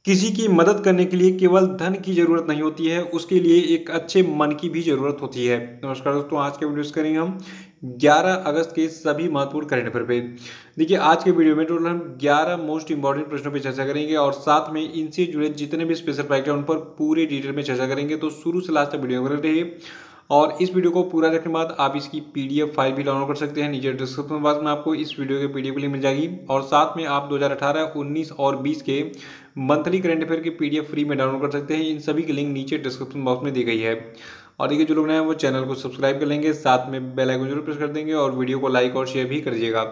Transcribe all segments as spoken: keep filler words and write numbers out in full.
किसी की मदद करने के लिए केवल धन की ज़रूरत नहीं होती है, उसके लिए एक अच्छे मन की भी ज़रूरत होती है। नमस्कार दोस्तों, आज के वीडियोस करेंगे हम ग्यारह अगस्त के सभी महत्वपूर्ण करंट अफेयर पे। देखिए, आज के वीडियो में टोटल हम ग्यारह मोस्ट इंपॉर्टेंट प्रश्नों पे चर्चा करेंगे और साथ में इनसे जुड़े जितने भी स्पेशल फैक्ट हैं उन पर पूरी डिटेल में चर्चा करेंगे। तो शुरू से लास्ट तक वीडियो बने रहिए और इस वीडियो को पूरा देखने के बाद आप इसकी पीडीएफ फाइल भी डाउनलोड कर सकते हैं। नीचे डिस्क्रिप्शन बॉक्स में आपको इस वीडियो के पीडीएफ लिंक मिल जाएगी और साथ में आप दो हज़ार अठारह, उन्नीस और बीस के मंथली करंट अफेयर की पीडीएफ फ्री में डाउनलोड कर सकते हैं। इन सभी की लिंक नीचे डिस्क्रिप्शन बॉक्स में दी गई है। और देखिए, जो लोग नए हैं वो चैनल को सब्सक्राइब कर लेंगे, साथ में बेल आइकन जरूर प्रेस कर देंगे और वीडियो को लाइक और शेयर भी कर दीजिएगा।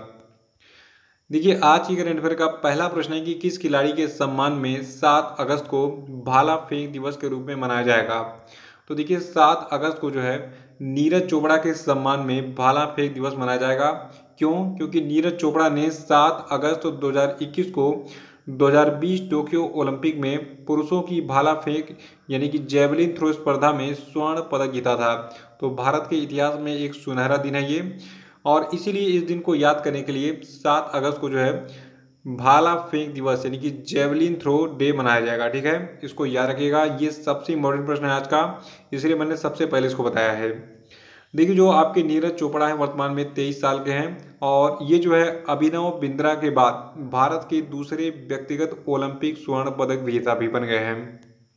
देखिए, आज की करंट अफेयर का पहला प्रश्न है कि किस खिलाड़ी के सम्मान में सात अगस्त को भाला फेंक दिवस के रूप में मनाया जाएगा। तो देखिए, सात अगस्त को जो है नीरज चोपड़ा के सम्मान में भाला फेंक दिवस मनाया जाएगा। क्यों? क्योंकि नीरज चोपड़ा ने सात अगस्त दो हज़ार इक्कीस को दो हज़ार बीस टोक्यो ओलंपिक में पुरुषों की भाला फेंक यानी कि जेवलिन थ्रो स्पर्धा में स्वर्ण पदक जीता था। तो भारत के इतिहास में एक सुनहरा दिन है ये, और इसीलिए इस दिन को याद करने के लिए सात अगस्त को जो है भाला फेंक दिवस यानी कि जेवलिन थ्रो डे मनाया जाएगा। ठीक है, इसको याद रखिएगा। ये सबसे इम्पोर्टेंट प्रश्न है आज का, इसलिए मैंने सबसे पहले इसको बताया है। देखिए, जो आपके नीरज चोपड़ा है वर्तमान में तेईस साल के हैं और ये जो है अभिनव बिंद्रा के बाद भारत के दूसरे व्यक्तिगत ओलंपिक स्वर्ण पदक विजेता भी बन गए हैं।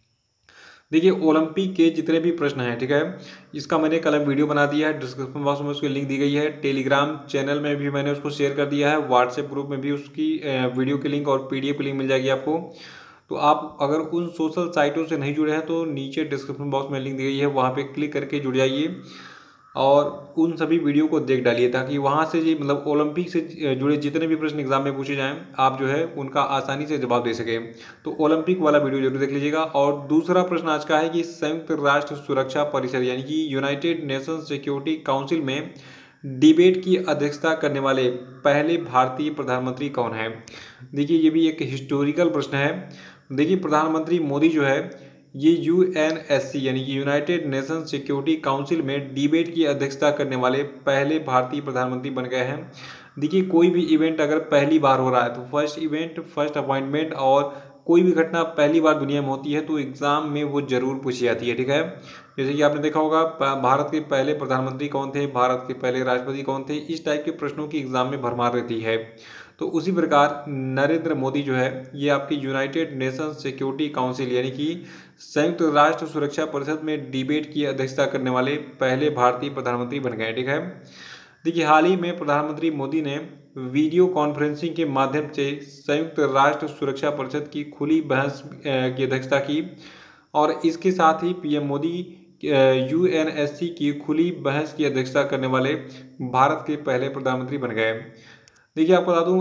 देखिए, ओलंपिक के जितने भी प्रश्न हैं, ठीक है, इसका मैंने कल वीडियो बना दिया है, डिस्क्रिप्शन बॉक्स में उसकी लिंक दी गई है। टेलीग्राम चैनल में भी मैंने उसको शेयर कर दिया है, व्हाट्सएप ग्रुप में भी उसकी वीडियो की लिंक और पीडीएफ की लिंक मिल जाएगी आपको। तो आप अगर उन सोशल साइटों से नहीं जुड़े हैं तो नीचे डिस्क्रिप्शन बॉक्स में लिंक दी गई है, वहाँ पे क्लिक करके जुड़ जाइए और उन सभी वीडियो को देख डालिए ताकि वहाँ से जी मतलब ओलंपिक से जुड़े जितने भी प्रश्न एग्जाम में पूछे जाएं आप जो है उनका आसानी से जवाब दे सकें। तो ओलंपिक वाला वीडियो जरूर देख लीजिएगा। और दूसरा प्रश्न आज का है कि संयुक्त राष्ट्र सुरक्षा परिषद यानी कि यूनाइटेड नेशन सिक्योरिटी काउंसिल में डिबेट की अध्यक्षता करने वाले पहले भारतीय प्रधानमंत्री कौन है। देखिए, ये भी एक हिस्टोरिकल प्रश्न है। देखिए, प्रधानमंत्री मोदी जो है ये यू एन एस सी यानी कि यूनाइटेड नेशन सिक्योरिटी काउंसिल में डिबेट की अध्यक्षता करने वाले पहले भारतीय प्रधानमंत्री बन गए हैं। देखिए, कोई भी इवेंट अगर पहली बार हो रहा है तो फर्स्ट इवेंट, फर्स्ट अपॉइंटमेंट और कोई भी घटना पहली बार दुनिया में होती है तो एग्जाम में वो जरूर पूछी जाती है। ठीक है, जैसे कि आपने देखा होगा भारत के पहले प्रधानमंत्री कौन थे, भारत के पहले राष्ट्रपति कौन थे, इस टाइप के प्रश्नों की एग्जाम में भरमार रहती है। तो उसी प्रकार नरेंद्र मोदी जो है ये आपकी यूनाइटेड नेशन सिक्योरिटी काउंसिल यानी कि संयुक्त राष्ट्र सुरक्षा परिषद में डिबेट की अध्यक्षता करने वाले पहले भारतीय प्रधानमंत्री बन गए। ठीक है, देखिए, हाल ही में प्रधानमंत्री मोदी ने वीडियो कॉन्फ्रेंसिंग के माध्यम से संयुक्त राष्ट्र सुरक्षा परिषद की खुली बहस की अध्यक्षता की और इसके साथ ही PM Modi U N S C की खुली बहस की अध्यक्षता करने वाले भारत के पहले प्रधानमंत्री बन गए। देखिए, आपको बता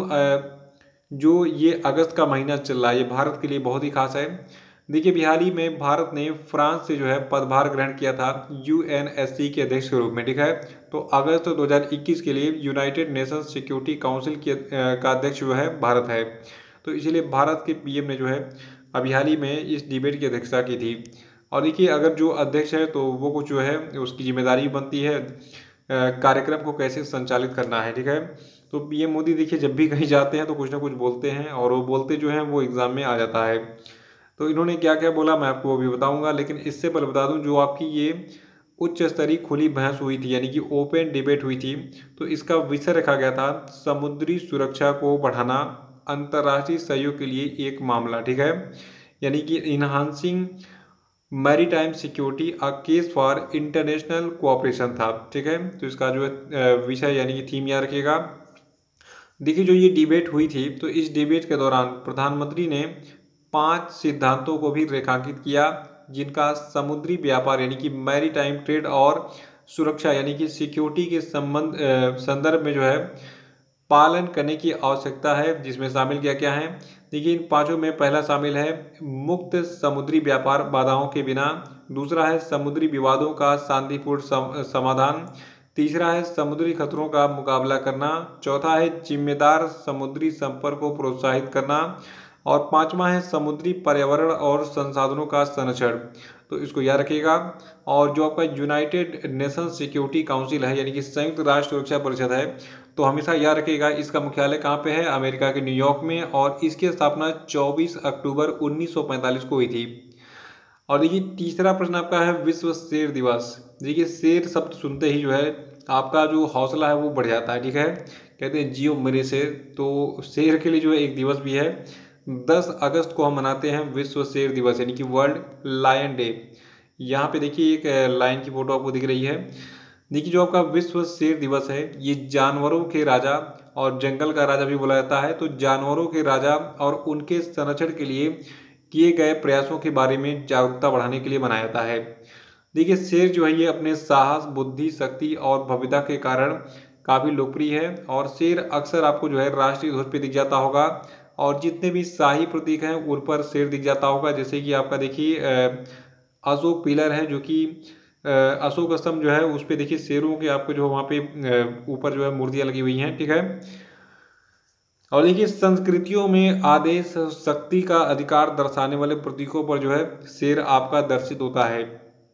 दूं जो ये अगस्त का महीना चल रहा है ये भारत के लिए बहुत ही खास है। देखिए, हाल ही में भारत ने फ्रांस से जो है पदभार ग्रहण किया था यू एन एस सी के अध्यक्ष के रूप में। ठीक है, तो अगस्त दो हज़ार इक्कीस के लिए यूनाइटेड नेशन सिक्योरिटी काउंसिल की का अध्यक्ष जो है भारत है। तो इसलिए भारत के पीएम ने जो है अभी हाल ही में इस डिबेट की अध्यक्षता की थी। और देखिए, अगर जो अध्यक्ष है तो वो कुछ जो है उसकी जिम्मेदारी बनती है कार्यक्रम को कैसे संचालित करना है। ठीक है, तो पीएम मोदी देखिए जब भी कहीं जाते हैं तो कुछ ना कुछ बोलते हैं और वो बोलते जो हैं वो एग्जाम में आ जाता है। तो इन्होंने क्या क्या बोला मैं आपको वो भी बताऊंगा, लेकिन इससे पहले बता दूं जो आपकी ये उच्च स्तरीय खुली बहस हुई थी यानी कि ओपन डिबेट हुई थी तो इसका विषय रखा गया था समुद्री सुरक्षा को बढ़ाना, अंतर्राष्ट्रीय सहयोग के लिए एक मामला। ठीक है, यानी कि enhancing maritime security a case for international cooperation था। ठीक है, तो इसका जो विषय यानी कि थीम याद रखिएगा। देखिए, जो ये डिबेट हुई थी तो इस डिबेट के दौरान प्रधानमंत्री ने पांच सिद्धांतों को भी रेखांकित किया जिनका समुद्री व्यापार यानी कि मैरीटाइम ट्रेड और सुरक्षा यानी कि सिक्योरिटी के संबंध संदर्भ में जो है पालन करने की आवश्यकता है, जिसमें शामिल क्या क्या है। देखिए, इन पांचों में पहला शामिल है मुक्त समुद्री व्यापार बाधाओं के बिना, दूसरा है समुद्री विवादों का शांतिपूर्ण समाधान, तीसरा है समुद्री खतरों का मुकाबला करना, चौथा है जिम्मेदार समुद्री संपर्क को प्रोत्साहित करना और पांचवा है समुद्री पर्यावरण और संसाधनों का संरक्षण। तो इसको याद रखिएगा। और जो आपका यूनाइटेड नेशन सिक्योरिटी काउंसिल है यानी कि संयुक्त राष्ट्र सुरक्षा परिषद है तो हमेशा याद रखिएगा इसका मुख्यालय कहाँ पे है, अमेरिका के न्यूयॉर्क में, और इसकी स्थापना चौबीस अक्टूबर उन्नीस सौ पैंतालीस को हुई थी। और देखिए तीसरा प्रश्न आपका है विश्व शेर दिवस। देखिए शेर शब्द सुनते ही जो है आपका जो हौसला है वो बढ़ जाता है, ठीक है, कहते हैं जियो मेरे शेर। तो शेर के लिए जो है एक दिवस भी है, दस अगस्त को हम मनाते हैं विश्व शेर दिवस यानी कि वर्ल्ड लायन डे। यहाँ पे देखिए एक लायन की फोटो आपको दिख रही है। देखिए जो आपका विश्व शेर दिवस है ये जानवरों के राजा और जंगल का राजा भी बोला जाता है, तो जानवरों के राजा और उनके संरक्षण के लिए किए गए प्रयासों के बारे में जागरूकता बढ़ाने के लिए मनाया जाता है। देखिए शेर जो है ये अपने साहस, बुद्धि, शक्ति और भव्यता के कारण काफ़ी लोकप्रिय है, और शेर अक्सर आपको जो है राष्ट्रीय ध्वज पे दिख जाता होगा, और जितने भी शाही प्रतीक हैं उन पर शेर दिख जाता होगा। जैसे कि आपका देखिए अशोक पिलर है जो कि अशोक स्तंभ जो है उस पर देखिए शेरों के आपको जो वहाँ पे ऊपर जो है मूर्तियाँ लगी हुई हैं, ठीक है। और देखिए संस्कृतियों में आदेश, शक्ति का अधिकार दर्शाने वाले प्रतीकों पर जो है शेर आपका दर्शित होता है।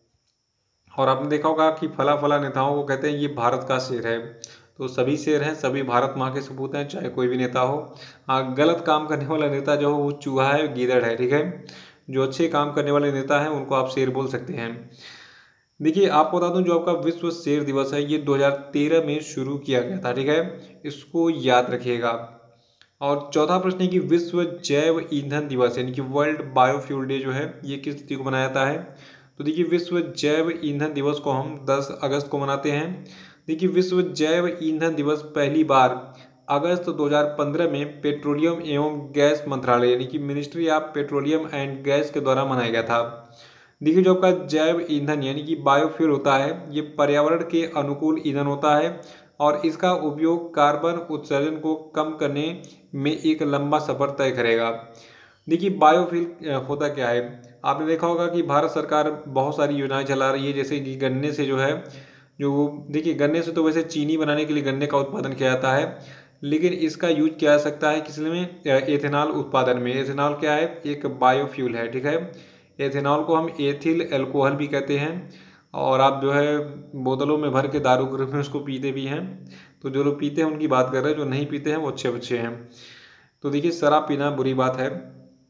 और आपने देखा होगा कि फला फला नेताओं को कहते हैं ये भारत का शेर है, तो सभी शेर हैं, सभी भारत माँ के सपूत हैं, चाहे कोई भी नेता हो। हाँ, गलत काम करने वाला नेता जो हो वो चूहा है, गीदड़ है, ठीक है। जो अच्छे काम करने वाले नेता हैं उनको आप शेर बोल सकते हैं। देखिए आपको बता दूं जो आपका विश्व शेर दिवस है ये दो हज़ार तेरह में शुरू किया गया था, ठीक है, इसको याद रखिएगा। और चौथा प्रश्न है कि विश्व जैव ईंधन दिवस यानी कि वर्ल्ड बायोफ्यूल डे जो है ये किस तिथि को मनाया जाता है। तो देखिए विश्व जैव ईंधन दिवस को हम दस अगस्त को मनाते हैं। देखिए विश्व जैव ईंधन दिवस पहली बार अगस्त दो हज़ार पंद्रह में पेट्रोलियम एवं गैस मंत्रालय यानी कि ministry of petroleum and gas के द्वारा मनाया गया था। देखिए जो आपका जैव ईंधन यानी कि बायोफ्यूल होता है ये पर्यावरण के अनुकूल ईंधन होता है, और इसका उपयोग कार्बन उत्सर्जन को कम करने में एक लंबा सफर तय करेगा। देखिए बायोफ्यूल होता क्या है, आपने देखा होगा कि भारत सरकार बहुत सारी योजनाएं चला रही है, जैसे कि गन्ने से जो है जो देखिए गन्ने से तो वैसे चीनी बनाने के लिए गन्ने का उत्पादन किया जाता है, लेकिन इसका यूज किया जा सकता है किस में, एथेनॉल उत्पादन में। एथेनॉल क्या है, एक बायोफ्यूल है, ठीक है। एथेनॉल को हम एथिल अल्कोहल भी कहते हैं, और आप जो है बोतलों में भर के दारू के रूप में उसको पीते भी हैं। तो जो लोग पीते हैं उनकी बात कर रहे हैं, जो नहीं पीते हैं वो अच्छे बच्चे हैं। तो देखिए शराब पीना बुरी बात है।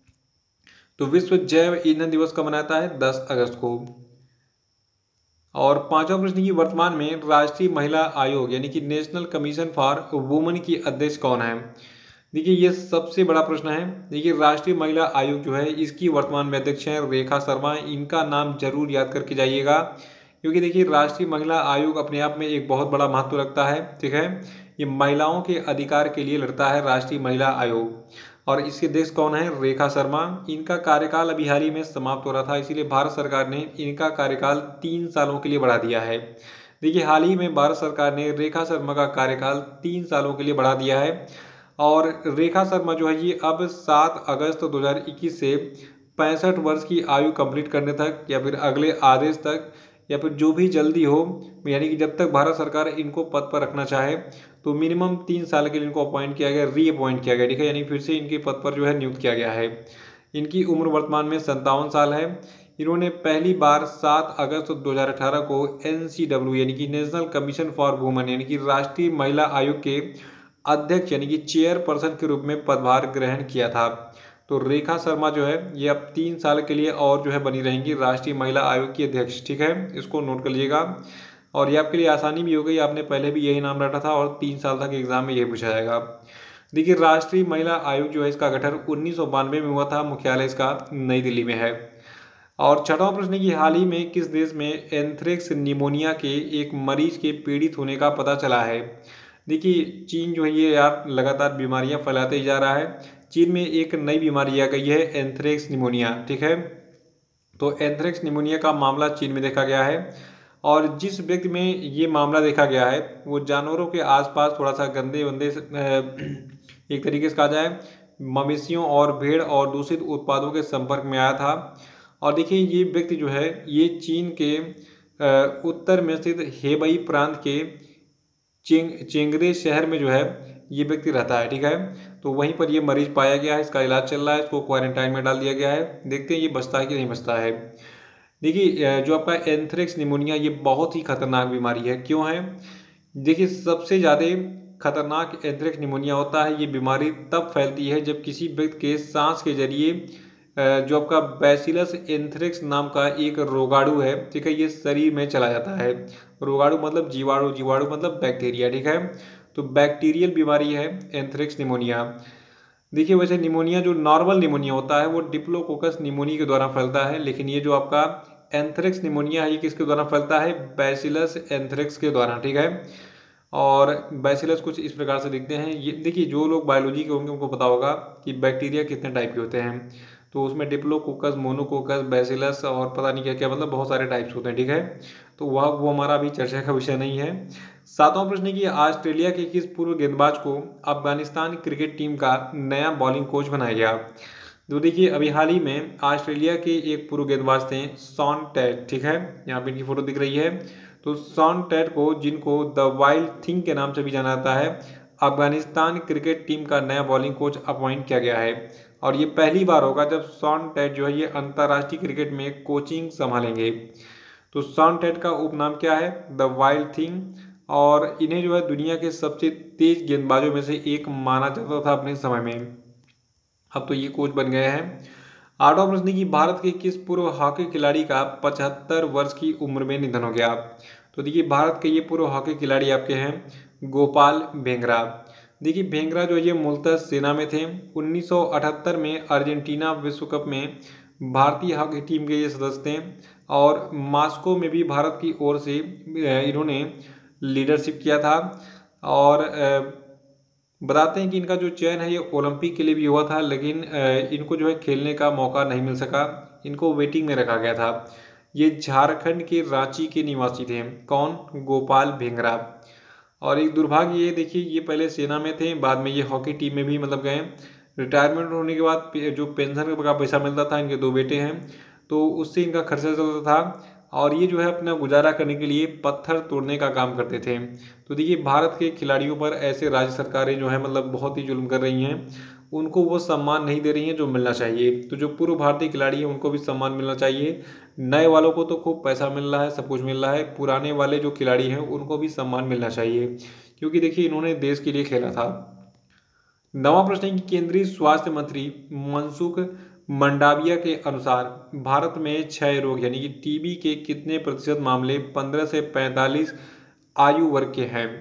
तो विश्व जैव ईंधन दिवस कब मनाता है, दस अगस्त को। और पांचवा प्रश्न की वर्तमान में राष्ट्रीय महिला आयोग यानी कि नेशनल कमीशन फॉर वुमेन की अध्यक्ष कौन है। देखिए ये सबसे बड़ा प्रश्न है। देखिए राष्ट्रीय महिला आयोग जो है इसकी वर्तमान में अध्यक्ष हैं रेखा शर्मा। इनका नाम जरूर याद करके जाइएगा, क्योंकि देखिए राष्ट्रीय महिला आयोग अपने आप में एक बहुत बड़ा महत्व रखता है, ठीक है। ये महिलाओं के अधिकार के लिए लड़ता है राष्ट्रीय महिला आयोग, और इसके अध्यक्ष कौन है, रेखा शर्मा। इनका कार्यकाल अभी हाल ही में समाप्त हो रहा था, इसीलिए भारत सरकार ने इनका कार्यकाल तीन सालों के लिए बढ़ा दिया है। देखिए हाल ही में भारत सरकार ने रेखा शर्मा का कार्यकाल तीन सालों के लिए बढ़ा दिया है, और रेखा शर्मा जो है ये अब सात अगस्त दो हज़ार इक्कीस से पैंसठ वर्ष की आयु कंप्लीट करने तक, या फिर अगले आदेश तक, या फिर जो भी जल्दी हो, यानी कि जब तक भारत सरकार इनको पद पर रखना चाहे, तो मिनिमम तीन साल के लिए इनको अपॉइंट किया गया, री अपॉइंट किया गया, ठीक है, यानी फिर से इनके पद पर जो है नियुक्त किया गया है। इनकी उम्र वर्तमान में संतावन साल है। इन्होंने पहली बार सात अगस्त दो हज़ार अठारह को एन सी डब्ल्यू यानी कि नेशनल कमीशन फॉर वुमेन यानी कि राष्ट्रीय महिला आयोग के अध्यक्ष यानी कि चेयरपर्सन के रूप में पदभार ग्रहण किया था। तो रेखा शर्मा जो है ये अब तीन साल के लिए और जो है बनी रहेंगी राष्ट्रीय महिला आयोग की अध्यक्ष, ठीक है, इसको नोट कर लीजिएगा। और ये आपके लिए आसानी भी हो गई, आपने पहले भी यही नाम रटा था और तीन साल तक एग्जाम में यही पूछा जाएगा। देखिए राष्ट्रीय महिला आयोग जो है इसका गठन उन्नीस सौ बानवे में हुआ था, मुख्यालय इसका नई दिल्ली में है। और छठवां प्रश्न की हाल ही में किस देश में एंथ्रेक्स निमोनिया के एक मरीज के पीड़ित होने का पता चला है। देखिए चीन जो है ये यार लगातार बीमारियां फैलाते ही जा रहा है। चीन में एक नई बीमारी आ गई है एंथ्रेक्स निमोनिया, ठीक है। तो एंथ्रेक्स निमोनिया का मामला चीन में देखा गया है, और जिस व्यक्ति में ये मामला देखा गया है वो जानवरों के आसपास थोड़ा सा गंदे वंदे एक तरीके से कहा जाए मवेशियों और भेड़ और दूषित उत्पादों के संपर्क में आया था। और देखिए ये व्यक्ति जो है ये चीन के उत्तर में स्थित हेबई प्रांत के चेंग चेंगरे शहर में जो है ये व्यक्ति रहता है, ठीक है। तो वहीं पर ये मरीज पाया गया है, इसका इलाज चल रहा है, इसको क्वारंटाइन में डाल दिया गया है। देखते हैं ये बचता है कि नहीं बचता है। देखिए जो आपका एंथ्रेक्स निमोनिया ये बहुत ही खतरनाक बीमारी है। क्यों है, देखिए सबसे ज़्यादा खतरनाक एंथ्रेक्स निमोनिया होता है। ये बीमारी तब फैलती है जब किसी व्यक्ति के सांस के जरिए जो आपका बैसिलस एंथ्रेक्स नाम का एक रोगाणु है, ठीक है, ये शरीर में चला जाता है। रोगाणु मतलब जीवाणु, जीवाणु मतलब बैक्टीरिया, ठीक है। तो बैक्टीरियल बीमारी है एंथ्रेक्स निमोनिया। देखिए वैसे निमोनिया जो नॉर्मल निमोनिया होता है वो डिप्लोकोकस निमोनिया के द्वारा फैलता है, लेकिन ये जो आपका एंथ्रेक्स निमोनिया है ये किसके द्वारा फैलता है? बैसिलस एंथ्रेक्स के द्वारा, ठीक है। और बैसिलस कुछ इस प्रकार से दिखते हैं। ये देखिए जो लोग बायोलॉजी के होंगे उनको पता होगा कि बैक्टीरिया कितने टाइप के होते हैं। तो उसमें डिप्लोकोकस, मोनोकोकस, बैसिलस और पता नहीं क्या क्या, मतलब बहुत सारे टाइप्स होते हैं, ठीक है। तो वह वो हमारा अभी चर्चा का विषय नहीं है। सातवां प्रश्न है कि ऑस्ट्रेलिया के किस पूर्व गेंदबाज को अफगानिस्तान क्रिकेट टीम का नया बॉलिंग कोच बनाया गया? तो देखिए अभी हाल ही में ऑस्ट्रेलिया के एक पूर्व गेंदबाज थे शॉन टैट, ठीक है, यहाँ पे इनकी फोटो दिख रही है। तो शॉन टैट को, जिनको द वाइल्ड थिंग के नाम से भी जाना जाता है, अफगानिस्तान क्रिकेट टीम का नया बॉलिंग कोच अपॉइंट किया गया है। और ये पहली बार होगा जब शॉन टैट जो है ये अंतर्राष्ट्रीय क्रिकेट में कोचिंग संभालेंगे। तो शॉन टैट का उपनाम क्या है? The wild thing. और इन्हें जो है दुनिया के सबसे तेज गेंदबाजों में से एक माना जाता था अपने समय में। अब तो ये कोच बन गए हैं। आठवां प्रश्न की भारत के किस पूर्व हॉकी खिलाड़ी का पचहत्तर वर्ष की उम्र में निधन हो गया? तो देखिए भारत के ये पूर्व हॉकी खिलाड़ी आपके हैं गोपाल भेंगरा। देखिए भेंगरा जो ये मूलतः सेना में थे। उन्नीस सौ अठहत्तर में अर्जेंटीना विश्व कप में भारतीय हॉकी टीम के ये सदस्य थे और मॉस्को में भी भारत की ओर से इन्होंने लीडरशिप किया था। और बताते हैं कि इनका जो चयन है ये ओलंपिक के लिए भी हुआ था, लेकिन इनको जो है खेलने का मौका नहीं मिल सका, इनको वेटिंग में रखा गया था। ये झारखंड के रांची के निवासी थे। कौन? गोपाल भेंगरा। और एक दुर्भाग्य ये देखिए, ये पहले सेना में थे, बाद में ये हॉकी टीम में भी मतलब गए। रिटायरमेंट होने के बाद जो पेंशन का पैसा मिलता था, इनके दो बेटे हैं तो उससे इनका खर्चा चलता था और ये जो है अपना गुजारा करने के लिए पत्थर तोड़ने का काम करते थे। तो देखिए भारत के खिलाड़ियों पर ऐसे राज्य सरकारें जो है मतलब बहुत ही जुल्म कर रही हैं, उनको वो सम्मान नहीं दे रही हैं जो मिलना चाहिए। तो जो पूर्व भारतीय खिलाड़ी हैं उनको भी सम्मान मिलना चाहिए। नए वालों को तो खूब पैसा मिल रहा है, सब कुछ मिल रहा है, पुराने वाले जो खिलाड़ी हैं उनको भी सम्मान मिलना चाहिए, क्योंकि देखिए इन्होंने देश के लिए खेला था। नवा प्रश्न है कि केंद्रीय स्वास्थ्य मंत्री मनसुख मंडाविया के अनुसार भारत में क्षय रोग यानी कि टीबी के कितने प्रतिशत मामले पंद्रह से पैंतालीस आयु वर्ग के हैं?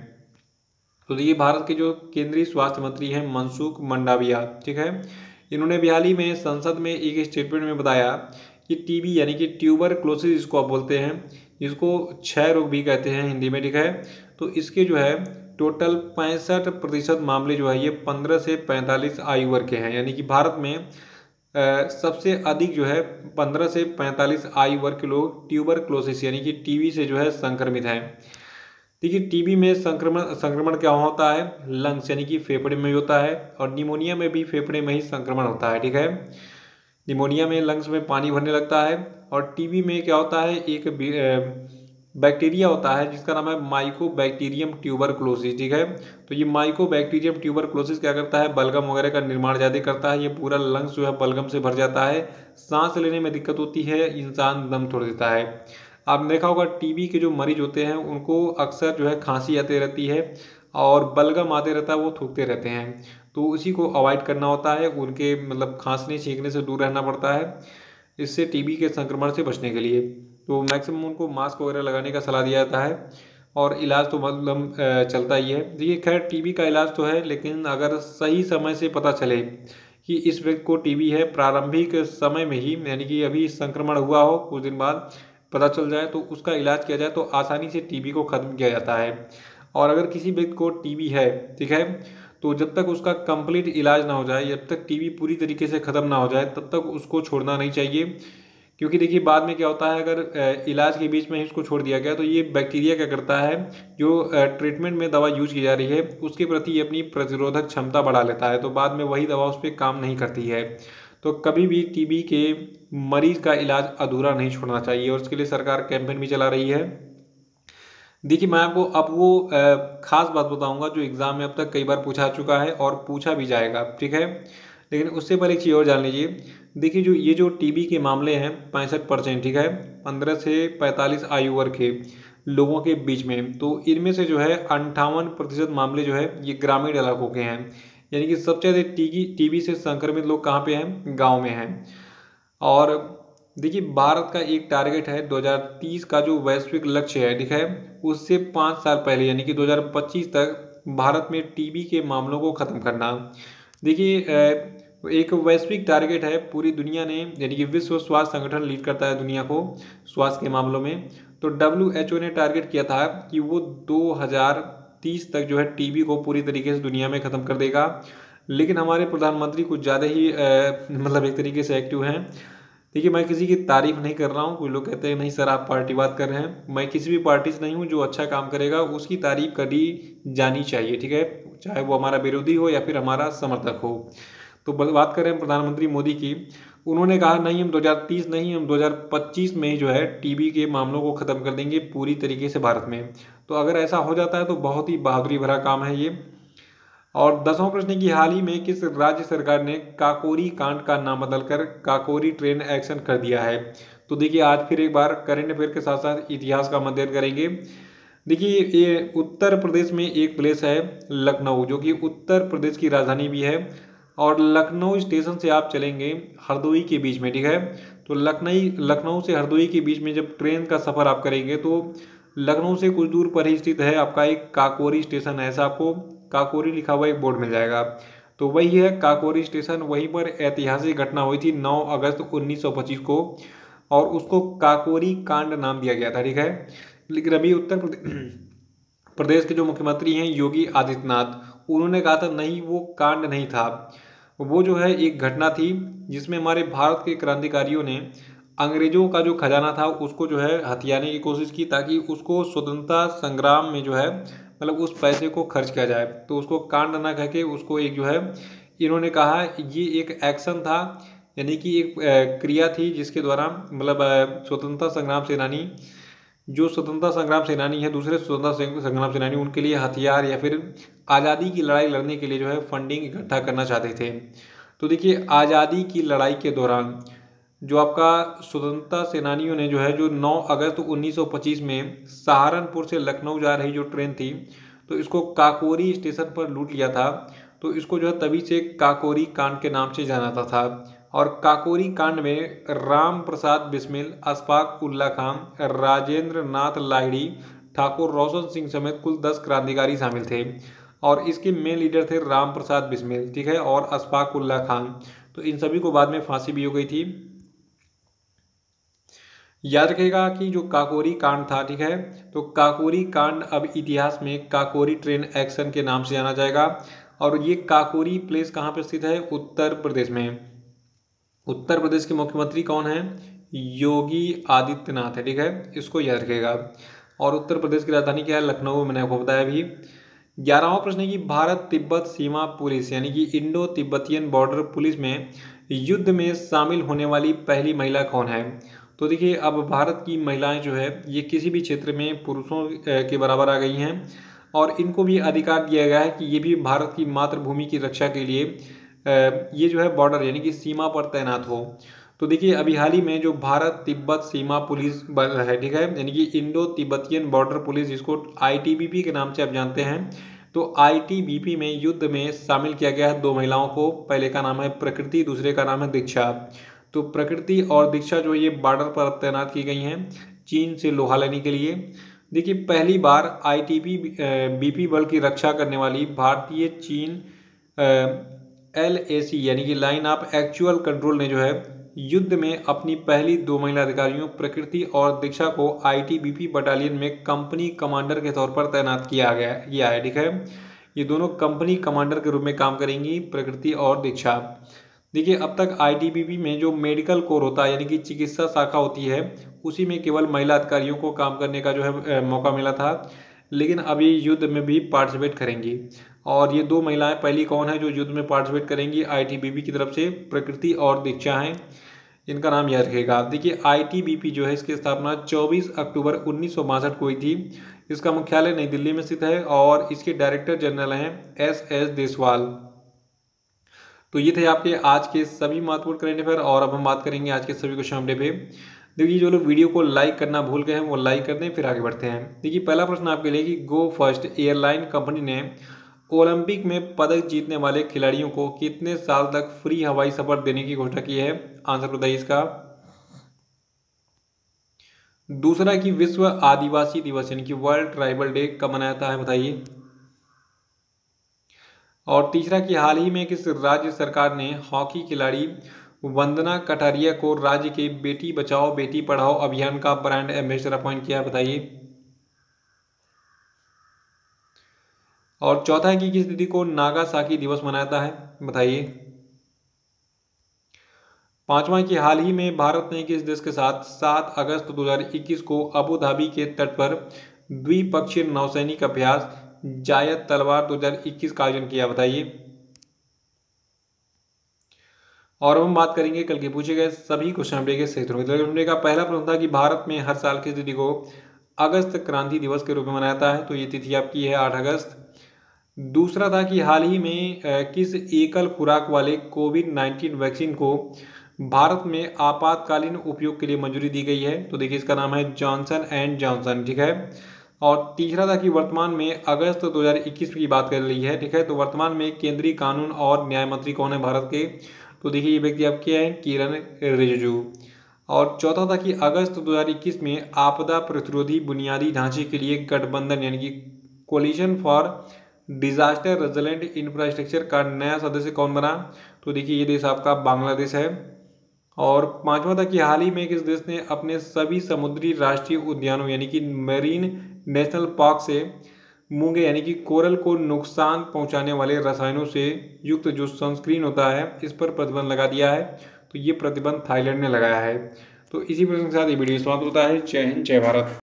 तो ये भारत के जो केंद्रीय स्वास्थ्य मंत्री हैं मनसुख मंडाविया, ठीक है, इन्होंने हाल ही में संसद में एक स्टेटमेंट में बताया कि टीबी यानी कि ट्यूबरक्लोसिस जिसको आप बोलते हैं, जिसको क्षय रोग भी कहते हैं हिंदी में, ठीक है, तो इसके जो है टोटल पैंसठ प्रतिशत मामले जो है ये पंद्रह से पैंतालीस आयु वर्ग के हैं। यानी कि भारत में Uh, सबसे अधिक जो है पंद्रह से पैंतालीस आयु वर्ग के लोग ट्यूबरक्लोसिस यानी कि टीबी से जो है संक्रमित हैं। देखिए टीबी में संक्रमण संक्रमण क्या होता है? लंग्स यानी कि फेफड़े में होता है, और निमोनिया में भी फेफड़े में ही संक्रमण होता है, ठीक है। निमोनिया में लंग्स में पानी भरने लगता है और टीबी में क्या होता है, एक बैक्टीरिया होता है जिसका नाम है माइकोबैक्टीरियम ट्यूबरक्लोसिस, ठीक है। तो ये माइकोबैक्टीरियम ट्यूबरक्लोसिस क्या करता है? बलगम वगैरह का निर्माण ज़्यादा करता है। ये पूरा लंग्स जो है बलगम से भर जाता है, सांस लेने में दिक्कत होती है, इंसान दम तोड़ देता है। आपने देखा होगा टीबी के जो मरीज होते हैं उनको अक्सर जो है खांसी आती रहती है और बलगम आते रहता है, वो थूकते रहते हैं। तो उसी को अवॉइड करना होता है, उनके मतलब खांसने छींकने से दूर रहना पड़ता है इससे टीबी के संक्रमण से बचने के लिए। तो मैक्सिमम उनको मास्क वगैरह लगाने का सलाह दिया जाता है और इलाज तो मतलब चलता ही है। देखिए खैर टीबी का इलाज तो है, लेकिन अगर सही समय से पता चले कि इस व्यक्ति को टीबी है, प्रारंभिक समय में ही यानी कि अभी संक्रमण हुआ हो कुछ दिन बाद पता चल जाए तो उसका इलाज किया जाए तो आसानी से टीबी को खत्म किया जाता है। और अगर किसी व्यक्ति को टीबी है, ठीक है, तो जब तक उसका कंप्लीट इलाज ना हो जाए, जब तक टीबी पूरी तरीके से ख़त्म ना हो जाए, तब तक उसको छोड़ना नहीं चाहिए। क्योंकि देखिए बाद में क्या होता है, अगर इलाज के बीच में ही उसको छोड़ दिया गया तो ये बैक्टीरिया क्या करता है, जो ट्रीटमेंट में दवा यूज की जा रही है उसके प्रति ये अपनी प्रतिरोधक क्षमता बढ़ा लेता है, तो बाद में वही दवा उस पर काम नहीं करती है। तो कभी भी टीबी के मरीज का इलाज अधूरा नहीं छोड़ना चाहिए और उसके लिए सरकार कैंपेन भी चला रही है। देखिए मैं आपको अब वो खास बात बताऊंगा जो एग्जाम में अब तक कई बार पूछा चुका है और पूछा भी जाएगा, ठीक है। लेकिन उससे पहले एक चीज़ और जान लीजिए। देखिए जो ये जो टीबी के मामले हैं पैंसठ परसेंट, ठीक है, पंद्रह से पैंतालीस आयु वर्ग के, लोगों के बीच में। तो इनमें से जो है अंठावन प्रतिशत मामले जो है ये ग्रामीण इलाकों के हैं, यानी कि सबसे ज़्यादा टीबी टीबी से संक्रमित लोग कहाँ पे हैं, गांव में हैं। और देखिए भारत का एक टारगेट है दो हज़ार तीस का जो वैश्विक लक्ष्य है, ठीक है, उससे पाँच साल पहले यानी कि दो हज़ार पच्चीस तक भारत में टीबी के मामलों को ख़त्म करना। देखिए एक वैश्विक टारगेट है, पूरी दुनिया ने यानी कि विश्व स्वास्थ्य संगठन लीड करता है दुनिया को स्वास्थ्य के मामलों में। तो डब्ल्यू एच ओ ने टारगेट किया था कि वो दो हज़ार तीस तक जो है टीबी को पूरी तरीके से दुनिया में ख़त्म कर देगा। लेकिन हमारे प्रधानमंत्री कुछ ज़्यादा ही मतलब एक तरीके से एक्टिव हैं। देखिए मैं किसी की तारीफ नहीं कर रहा हूँ, कुछ लोग कहते हैं नहीं सर आप पार्टीवाद कर रहे हैं, मैं किसी भी पार्टी से नहीं हूँ। जो अच्छा काम करेगा उसकी तारीफ करी जानी चाहिए, ठीक है, चाहे वो हमारा विरोधी हो या फिर हमारा समर्थक हो। तो बात करें प्रधानमंत्री मोदी की, उन्होंने कहा नहीं हम दो हज़ार तीस नहीं, हम दो हज़ार पच्चीस में ही जो है टीबी के मामलों को ख़त्म कर देंगे पूरी तरीके से भारत में। तो अगर ऐसा हो जाता है तो बहुत ही बहादुरी भरा काम है ये। और दसवां प्रश्न की हाल ही में किस राज्य सरकार ने काकोरी कांड का नाम बदलकर काकोरी ट्रेन एक्शन कर दिया है। तो देखिए आज फिर एक बार करंट अफेयर के साथ साथ इतिहास का अध्ययन करेंगे। देखिए ये उत्तर प्रदेश में एक प्लेस है लखनऊ, जो कि उत्तर प्रदेश की राजधानी भी है। और लखनऊ स्टेशन से आप चलेंगे हरदोई के बीच में, ठीक है, तो लखनऊ लखनऊ से हरदोई के बीच में जब ट्रेन का सफ़र आप करेंगे तो लखनऊ से कुछ दूर पर ही स्थित है आपका एक काकोरी स्टेशन है। ऐसा आपको काकोरी लिखा हुआ एक बोर्ड मिल जाएगा, तो वही है काकोरी स्टेशन। वहीं पर ऐतिहासिक घटना हुई थी नौ अगस्त उन्नीस सौ पच्चीस को और उसको काकोरी कांड नाम दिया गया था, ठीक है। लेकिन अभी उत्तर प्रदेश के जो मुख्यमंत्री हैं योगी आदित्यनाथ, उन्होंने कहा था नहीं वो कांड नहीं था, वो जो है एक घटना थी जिसमें हमारे भारत के क्रांतिकारियों ने अंग्रेजों का जो खजाना था उसको जो है हथियाने की कोशिश की, ताकि उसको स्वतंत्रता संग्राम में जो है मतलब उस पैसे को खर्च किया जाए। तो उसको कांड ना कह के उसको एक जो है इन्होंने कहा ये एक एक्शन था, यानी कि एक क्रिया थी जिसके द्वारा मतलब स्वतंत्रता संग्राम सेनानी जो स्वतंत्रता संग्राम सेनानी है, दूसरे स्वतंत्रता संग्राम सेनानी, उनके लिए हथियार या फिर आज़ादी की लड़ाई लड़ने के लिए जो है फंडिंग इकट्ठा करना चाहते थे। तो देखिए आज़ादी की लड़ाई के दौरान जो आपका स्वतंत्रता सेनानियों ने जो है जो नौ अगस्त उन्नीस सौ पच्चीस में सहारनपुर से लखनऊ जा रही जो ट्रेन थी तो इसको काकोरी स्टेशन पर लूट लिया था। तो इसको जो है तभी से काकोरी कांड के नाम से जाना जाता था। और काकोरी कांड में राम प्रसाद बिस्मिल, अशफाक उल्ला खान, राजेंद्र नाथ लाहिड़ी, ठाकुर रोशन सिंह समेत कुल दस क्रांतिकारी शामिल थे। और इसके मेन लीडर थे राम प्रसाद बिस्मिल, ठीक है, और अशफाक उल्ला खान। तो इन सभी को बाद में फांसी भी हो गई थी। याद रखिएगा कि जो काकोरी कांड था, ठीक है, तो काकोरी कांड अब इतिहास में काकोरी ट्रेन एक्शन के नाम से जाना जाएगा। और ये काकोरी प्लेस कहाँ पर स्थित है, उत्तर प्रदेश में। उत्तर प्रदेश के मुख्यमंत्री कौन है, योगी आदित्यनाथ है, ठीक है, इसको याद रखिएगा। और उत्तर प्रदेश की राजधानी क्या है, लखनऊ, मैंने आपको बताया अभी। ग्यारहवां प्रश्न है कि भारत तिब्बत सीमा पुलिस यानी कि इंडो तिब्बतियन बॉर्डर पुलिस में युद्ध में शामिल होने वाली पहली महिला कौन है। तो देखिए अब भारत की महिलाएं जो है ये किसी भी क्षेत्र में पुरुषों के बराबर आ गई हैं और इनको भी अधिकार दिया गया है कि ये भी भारत की मातृभूमि की रक्षा के लिए ये जो है बॉर्डर यानी कि सीमा पर तैनात हो। तो देखिए अभी हाल ही में जो भारत तिब्बत सीमा पुलिस बल है, ठीक है, यानी कि इंडो तिब्बतियन बॉर्डर पुलिस, जिसको आई टी बी पी के नाम से आप जानते हैं, तो आई टी बी पी में युद्ध में शामिल किया गया है दो महिलाओं को। पहले का नाम है प्रकृति, दूसरे का नाम है दीक्षा। तो प्रकृति और दीक्षा जो ये बॉर्डर पर तैनात की गई हैं चीन से लोहा लेने के लिए। देखिए पहली बार आई टी बी पी बल की रक्षा करने वाली भारतीय चीन एल ए सी यानी कि लाइन ऑफ एक्चुअल कंट्रोल ने जो है युद्ध में अपनी पहली दो महिला अधिकारियों प्रकृति और दीक्षा को I T B P battalion में कंपनी कमांडर के तौर पर तैनात किया गया किया है, ठीक है। ये दोनों कंपनी कमांडर के रूप में काम करेंगी, प्रकृति और दीक्षा। देखिए अब तक आई टी बी पी में जो मेडिकल कोर होता है यानी कि चिकित्सा शाखा होती है उसी में केवल महिला अधिकारियों को काम करने का जो है मौका मिला था, लेकिन अभी युद्ध में भी पार्टिसिपेट करेंगी। और ये दो महिलाएं पहली कौन है जो युद्ध में पार्टिसिपेट करेंगी आई टी बी पी की तरफ से, प्रकृति और दीक्षा हैं, इनका नाम याद रखेगा। देखिए आई टी बी पी जो है इसकी स्थापना चौबीस अक्टूबर उन्नीस सौ बासठ को हुई थी। इसका मुख्यालय नई दिल्ली में स्थित है और इसके डायरेक्टर जनरल हैं एस एस देसवाल। तो ये थे आपके आज के सभी महत्वपूर्ण करंट अफेयर और अब हम बात करेंगे आज के सभी क्वेश्चन अपडेट पे। देखिए जो लोग वीडियो को लाइक करना भूल गए हैं वो लाइक कर दें, फिर आगे बढ़ते हैं। देखिए पहला प्रश्न आपके लिए कि गो फर्स्ट एयरलाइन कंपनी ने ओलंपिक में पदक जीतने वाले खिलाड़ियों को कितने साल तक फ्री हवाई सफर देने की घोषणा की है? आंसर बताइए इसका। दूसरा कि विश्व आदिवासी दिवस यानी कि वर्ल्ड ट्राइबल डे कब मनाया जाता है, बताइए। और तीसरा कि हाल ही में किस राज्य सरकार ने हॉकी खिलाड़ी वंदना कटारिया को राज्य के बेटी बचाओ बेटी पढ़ाओ अभियान का ब्रांड एम्बेसडर अपॉइंट किया, बताइए। और चौथा है कि किस तिथि को नागासाकी दिवस मनाया जाता है, बताइए। पांचवा कि हाल ही में भारत ने किस देश के साथ सात अगस्त दो हज़ार इक्कीस को अबू धाबी के तट पर द्विपक्षीय नौसैनिक अभ्यास जायद तलवार दो हज़ार इक्कीस का आयोजन किया, बताइए। और अब हम बात करेंगे कल के पूछे गए सभी क्वेश्चन के सही उत्तरों का। पहला प्रश्न था कि भारत में हर साल किस तिथि को अगस्त क्रांति दिवस के रूप में मनाया जाता है, तो ये तिथि आपकी है आठ अगस्त। दूसरा था कि हाल ही में किस एकल खुराक वाले कोविड नाइन्टीन वैक्सीन को भारत में आपातकालीन उपयोग के लिए मंजूरी दी गई है, तो देखिए इसका नाम है जॉनसन एंड जॉनसन, ठीक है। और तीसरा था कि वर्तमान में अगस्त दो हज़ार इक्कीस की बात कर रही है, ठीक है। तो वर्तमान में केंद्रीय कानून और न्याय मंत्री कौन है भारत के, तो देखिए ये व्यक्ति आपके हैं किरण रिजिजू। और चौथा था कि अगस्त दो हज़ार इक्कीस में आपदा प्रतिरोधी बुनियादी ढांचे के लिए गठबंधन यानी कि coalition for disaster resilient infrastructure का नया सदस्य कौन बना, तो देखिए ये देश आपका बांग्लादेश है। और पांचवा था कि हाल ही में किस देश ने अपने सभी समुद्री राष्ट्रीय उद्यानों यानी कि मेरीन नेशनल पार्क से मूंगे यानी कि कोरल को नुकसान पहुंचाने वाले रसायनों से युक्त जो सनस्क्रीन होता है इस पर प्रतिबंध लगा दिया है, तो ये प्रतिबंध थाईलैंड ने लगाया है। तो इसी प्रश्न के साथ ये वीडियो समाप्त होता है। जय हिंद, जय भारत।